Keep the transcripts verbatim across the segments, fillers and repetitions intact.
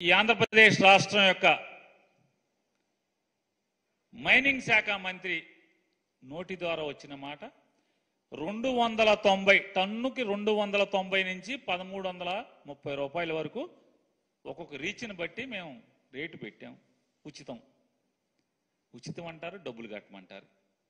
ఈ ఆంధ్రప్రదేశ్ రాష్ట్రం యొక్క మైనింగ్ శాఖ మంత్రి నోటి ద్వారా వచ్చిన మాట రెండు వందల తొంభై టన్నుకి రెండు వందల తొంభై నుంచి పదమూడు వందల ముప్పై రూపాయల వరకు ఒక్కొక్క రీచ్ని బట్టి మేము రేటు పెట్టాం. ఉచితం ఉచితం అంటారు, డబ్బులు కట్టమంటారు.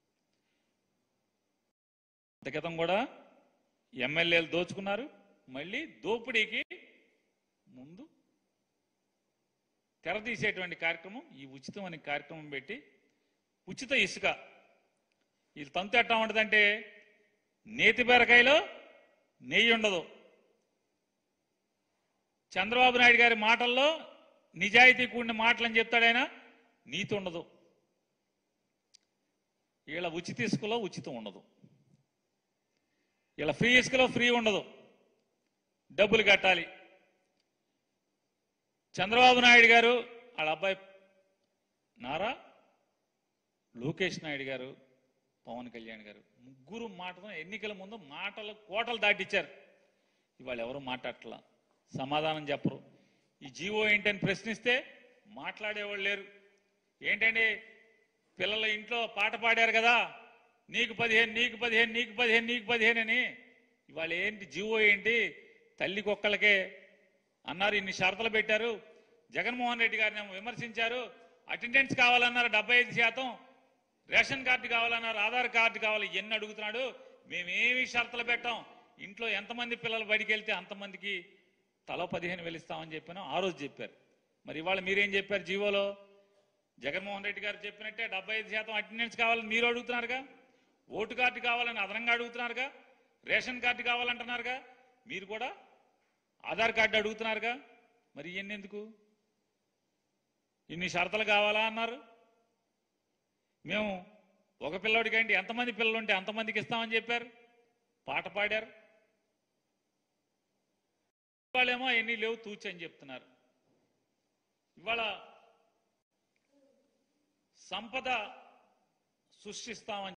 క్రితం కూడా ఎమ్మెల్యేలు దోచుకున్నారు. మళ్ళీ దోపిడీకి ముందు తెరదీసేటువంటి కార్యక్రమం ఈ ఉచితం అనే కార్యక్రమం పెట్టి ఉచిత ఇసుక ఇది తంతు ఎట్టా ఉంటుందంటే నేతి బీరకాయలో నెయ్యి ఉండదు. చంద్రబాబు నాయుడు గారి మాటల్లో నిజాయితీ కూడిన మాటలని చెప్తాడైనా నీతి ఉండదు. వీళ్ళ ఉచిత ఇసుకలో ఉచితం ఉండదు, వీళ్ళ ఫ్రీ ఇసుకలో ఫ్రీ ఉండదు, డబ్బులు కట్టాలి. చంద్రబాబు నాయుడు గారు వాళ్ళ అబ్బాయి నారా లోకేష్ నాయుడు గారు, పవన్ కళ్యాణ్ గారు ముగ్గురు మాటతో ఎన్నికల ముందు మాటలు కోటలు దాటిచ్చారు. ఇవాళ ఎవరు మాట్లాడట్లా, సమాధానం చెప్పరు. ఈ జీవో ఏంటని ప్రశ్నిస్తే మాట్లాడేవాళ్ళు లేరు. ఏంటండి పిల్లల ఇంట్లో పాట పాడారు కదా, నీకు పదిహేను నీకు పదిహేను నీకు పదిహేను నీకు పదిహేను అని. ఇవాళ ఏంటి జీవో ఏంటి, తల్లి కుక్కలకే అన్నారు, ఇన్ని షరతులు పెట్టారు. జగన్మోహన్ రెడ్డి గారిని విమర్శించారు. అటెండెన్స్ కావాలన్నారు డెబ్బై ఐదు శాతం, రేషన్ కార్డు కావాలన్నారు, ఆధార్ కార్డు కావాలి, ఎన్ని అడుగుతున్నాడు. మేమేమి షరతులు పెట్టాం, ఇంట్లో ఎంతమంది పిల్లలు బడికి వెళ్తే అంతమందికి తలో పదిహేను వేలు ఇస్తామని చెప్పాను ఆ రోజు చెప్పారు. మరి ఇవాళ మీరేం చెప్పారు జీవోలో? జగన్మోహన్ రెడ్డి గారు చెప్పినట్టే డెబ్బై ఐదు శాతం అటెండెన్స్ కావాలని మీరు అడుగుతున్నారుగా, ఓటు కార్డు కావాలని అదనంగా అడుగుతున్నారుగా, రేషన్ కార్డు కావాలంటున్నారుగా, మీరు కూడా ఆధార్ కార్డు అడుగుతున్నారుగా. మరి ఇవన్నీ ఎందుకు? ఇన్ని షరతులు కావాలా అన్నారు. మేము ఒక పిల్లడికంటే ఎంతమంది పిల్లలు ఉంటే అంతమందికి ఇస్తామని చెప్పారు, పాట పాడారు. ఇవాళేమో ఎన్ని లేవు తూచి అని చెప్తున్నారు. ఇవాళ సంపద సృష్టిస్తామని